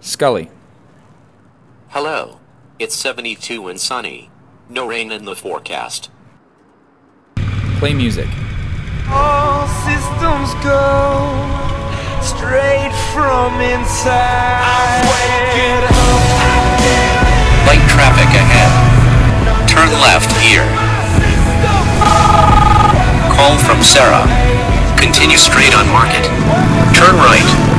Skully. Hello. It's 72 and sunny. No rain in the forecast. Play music. All systems go straight from inside. Light traffic ahead. Turn left here. Call from Sarah. Continue straight on Market. Turn right.